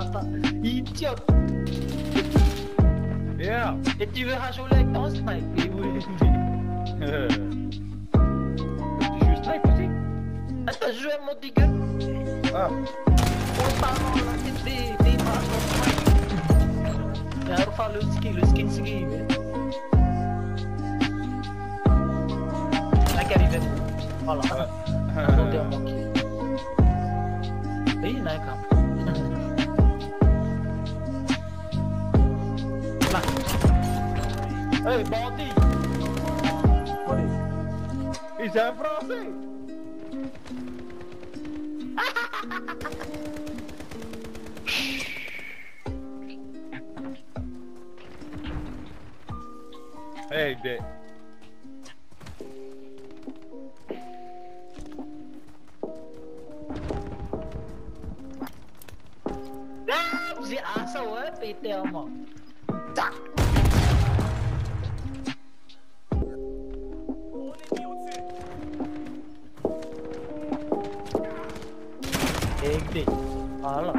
Idiot. Yeah. Et tu veux rajoler avec ton snipe? Oui. Tu joues snipe aussi? Ah, t'as joué à mon digger? Ah. On parle là, c'est des barres de snipe. Il va faire le skin ski. Là qui arrive. Voilà. Attendez un manqué. Oui, il y en a un cap. Hey, bandit! Et c'est un français! Hey, bitch. Ah, vous êtes à ça, ouais, pété en moi. Tac! Égdé. Voilà.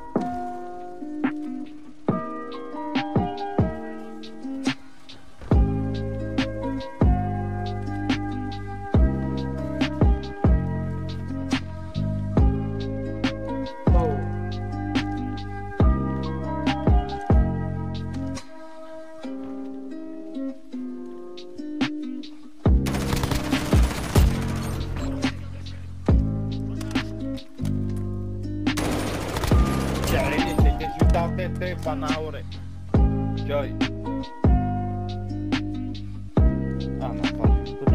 Panaure. Joy. Ah non, pas du tout.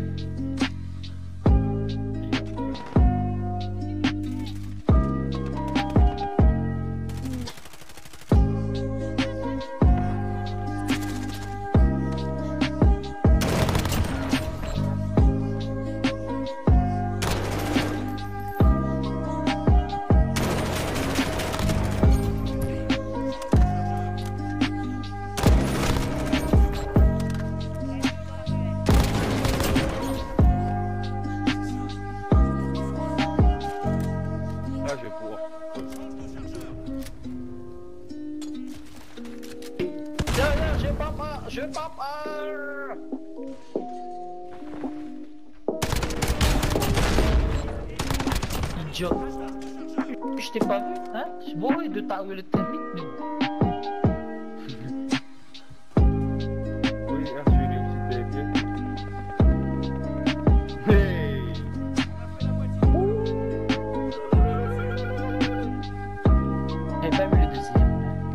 Je pas peur. Idiot. Je t'ai pas vu, hein? Je vois de t'arriver le thermique, mais... Oui, je suis réussi. Hey! J'ai pas vu le deuxième.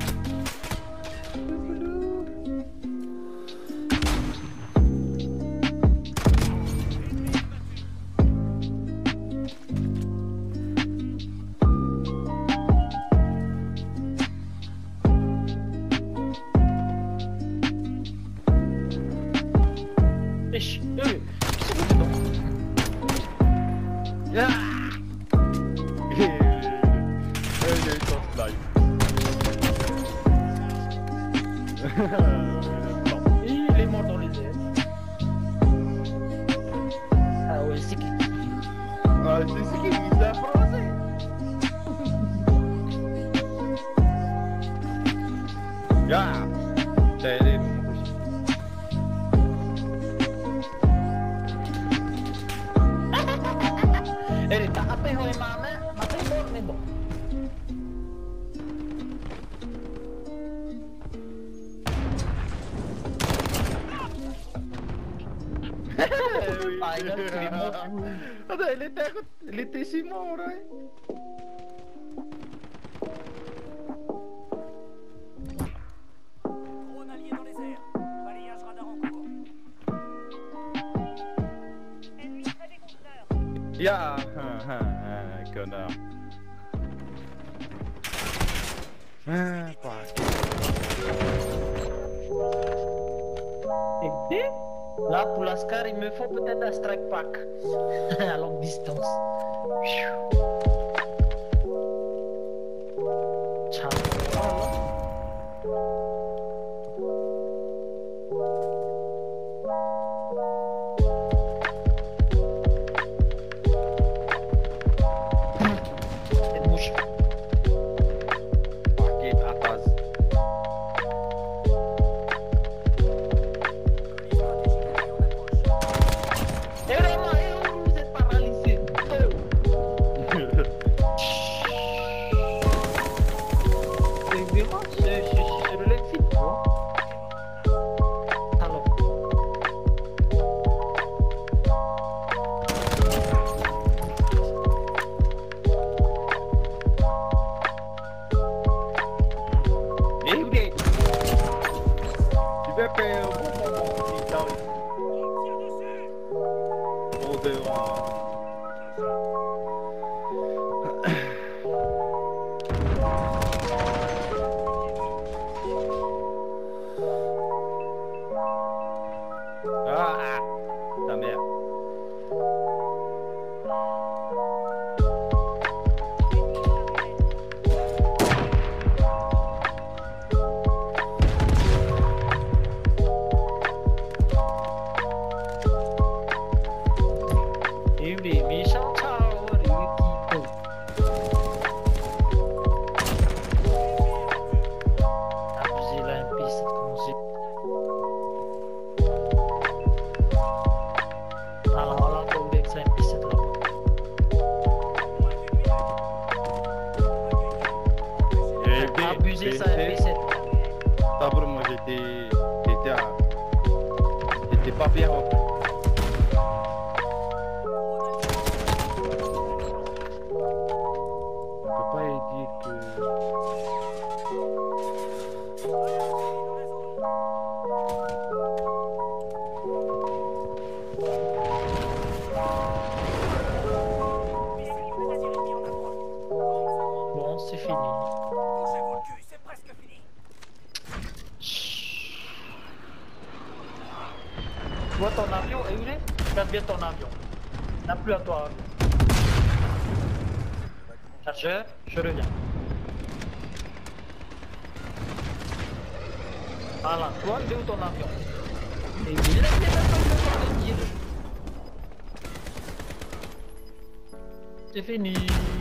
Il est mort dans les airs. Ah ouais, c'est qui? Ah, c'est qui? C'est un français. Ya! Tele Elle est tapée au maman, ma fille mais bon. Ah, il est mort. Attends, il était si mort, hein? Drone allié dans les airs. Balayage radar en cours. Ennemi près des conteneurs. Ya! Connard. Et là, pour l'ascar, il me faut peut-être un strike pack à longue distance. Ciao. Une mouche. Pepe, bon, Tire dessus. oh, devant. Ah, ta mère. Et les méchants ciao, les typos. Abusé la MP7 conseiller. Alors là, on avec ça MP7 là-bas. Abusé ça MP7. Ça pour moi j'étais pas bien. On peut pas dire que Bon, c'est fini. Bougez-vous le cul, c'est presque fini. Tu vois ton avion, et où il est? Regarde bien ton avion. N'a plus à toi. Chargeur, je reviens. Voilà, toi, il est où ton avion? Et il est là, c'est fini.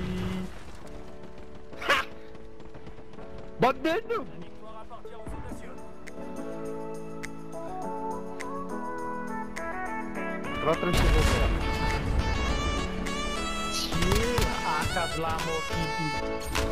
bande de nous. La victoire appartient aux audacieux. Rentrez chez vos frères. Tiens, accable la mort qui